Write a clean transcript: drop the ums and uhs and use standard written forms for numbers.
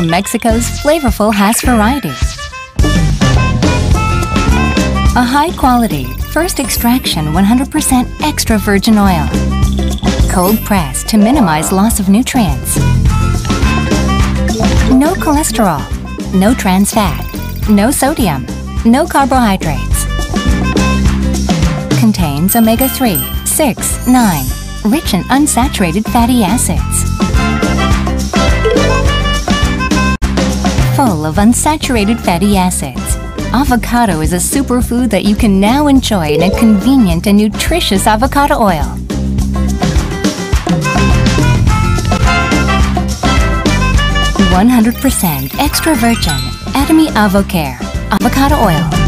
from Mexico's flavorful Hass variety. A high-quality, first extraction 100% extra virgin oil. Cold pressed to minimize loss of nutrients. No cholesterol, no trans fat, no sodium, no carbohydrates. Contains omega-3, 6, 9, rich in unsaturated fatty acids. Full of unsaturated fatty acids, avocado is a superfood that you can now enjoy in a convenient and nutritious avocado oil. "100% extra virgin Atomy Avocare avocado oil."